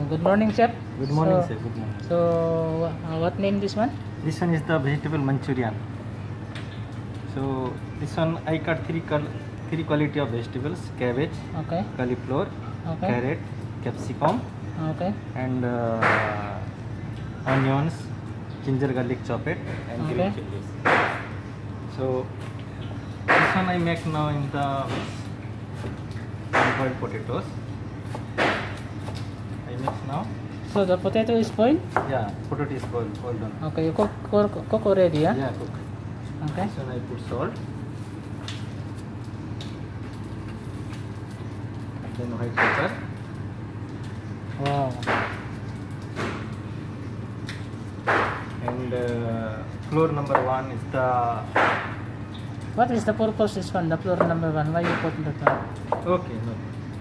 Good morning, chef. Good morning, sir. Good morning. So, what name this one? This one is the vegetable Manchurian. So this one I cut three quality of vegetables: cabbage, Okay. cauliflower, Okay. carrot, capsicum, Okay. and onions, ginger garlic chopped, and Okay. green chilies. So this one I make now in the boiled potatoes. I mix now. So the potato is boiled. Yeah, potato is boiled done. Okay, you cook already, yeah? Yeah, cook. Okay. This one I put salt. Then white pepper. Wow. And floor number 1 is the What is the purpose this one? The flour number 1. Why you put that one? okay. No.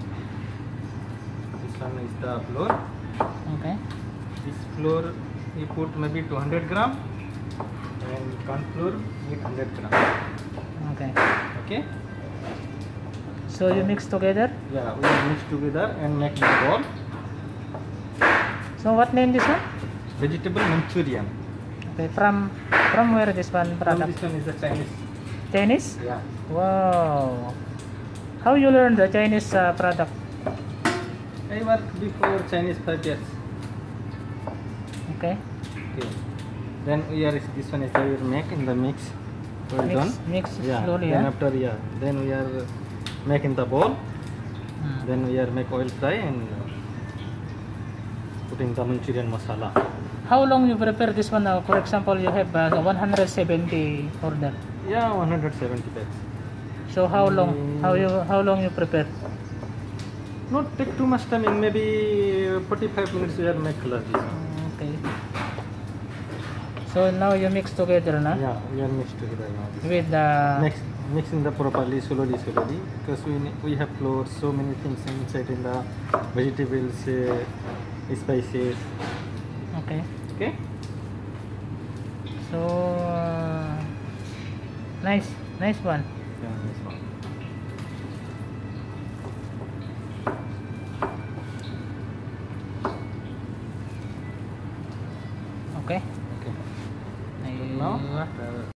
This one is the floor. Okay. This floor you put maybe 200 gram, and corn flour 800 gram. Okay. Okay. So you mix together. Yeah, we mix together and make the ball. So what name this one? Vegetable Manchurian. Okay. From where this one From product? this one is the Chinese. Chinese. Yeah. Wow. How you learn the Chinese product? I worked before Chinese 5 years. Okay. Okay. Then we are this one is how we make in the mix. Well done. Mix Yeah. slowly. Then Yeah. after then we are making the ball. Hmm. Then we are make oil fry and putting the Manchurian masala. How long you prepare this one now? For example, you have 170 order. Yeah, 170 packs. So how long? How long you prepare? Not take too much time. In maybe 45 minutes we are make color this one. Okay. So now you mix together, na? Yeah, we are mixed together now. This With the mixing the properly, slowly, because we have flour, so many things inside in the vegetables, spices. okay. Okay. So nice one. Yeah, this one. Okay. Okay. Ay- Now